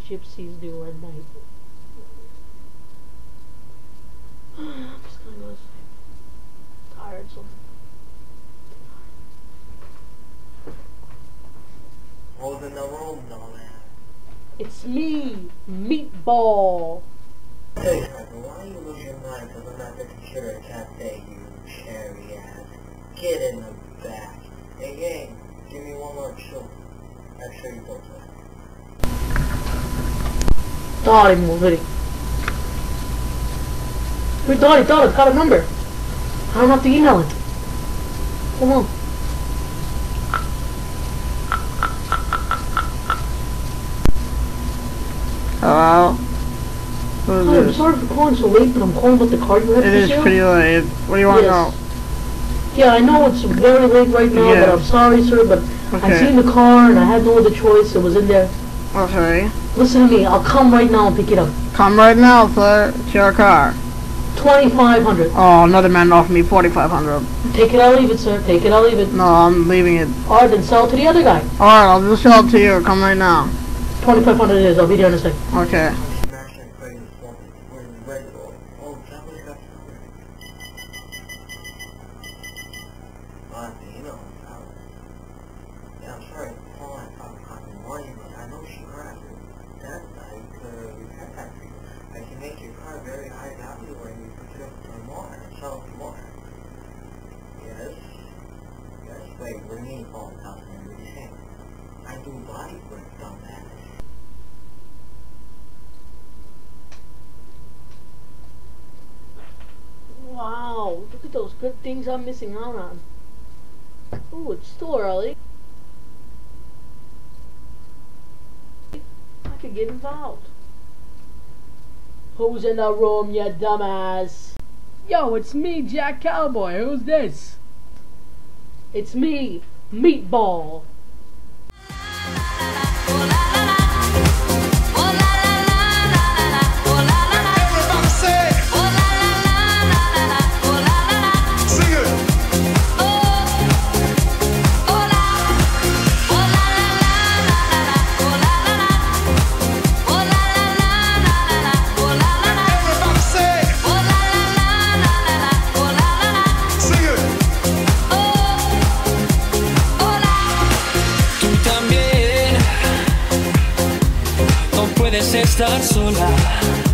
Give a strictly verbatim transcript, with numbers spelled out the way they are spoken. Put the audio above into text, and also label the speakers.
Speaker 1: gypsies do at night. I'm just gonna go to sleep. Tired, so.
Speaker 2: Who's in the room, dumbass?
Speaker 1: It's me, Meatball.
Speaker 2: Hey, Pepper, why you lose your mind because I'm at the computer cafe, you cherry ass? Get in the back. Hey, gang, give me one more show. I'm sure you both will.
Speaker 1: Dale, mujer. Wait, Dale, Dale, I've got a number. I don't have to email it. Come on.
Speaker 3: Hello? Who is
Speaker 1: Hi, I'm
Speaker 3: this?
Speaker 1: sorry for calling so late, but I'm calling about the car you have
Speaker 3: It
Speaker 1: for
Speaker 3: is
Speaker 1: sale.
Speaker 3: pretty late. What do you want
Speaker 1: Yes.
Speaker 3: to know?
Speaker 1: Yeah, I know it's very late right now,
Speaker 3: Yeah.
Speaker 1: but I'm sorry, sir, but I
Speaker 3: Okay.
Speaker 1: seen the car and I had no other choice. It was in there.
Speaker 3: Okay.
Speaker 1: Listen to me. I'll come right now and pick it up.
Speaker 3: Come right now, sir. It's your car.
Speaker 1: twenty-five hundred.
Speaker 3: Oh, another man offered me forty-five hundred.
Speaker 1: Take it, I'll leave it, sir. Take it, I'll leave it.
Speaker 3: No, I'm leaving it.
Speaker 1: All right, then sell it to the other guy.
Speaker 3: Alright, I'll just sell it to you. Come right now.
Speaker 1: twenty-five hundred it is. I'll be there in a second.
Speaker 3: Okay.
Speaker 2: Smash and play this one. We're ready to go. Oh, that was got Well, you know, uh, yeah, I'm sorry. Hold on, I'm talking more, but I know she grabbed it. That night, uh, we had that thing. I can make your car very high value when you put it up for more and sell it for more. Yes. Yes, wait, what do you mean, Paul Thompson? What are you saying? I do body work, dumbass.
Speaker 1: Wow, look at those good things I'm missing out on. Ooh, it's still early. I could get involved. Who's in the room, you dumbass?
Speaker 4: Yo, it's me, Jack Cowboy. Who's this?
Speaker 1: It's me, Meatball.
Speaker 5: Puedes estar sola.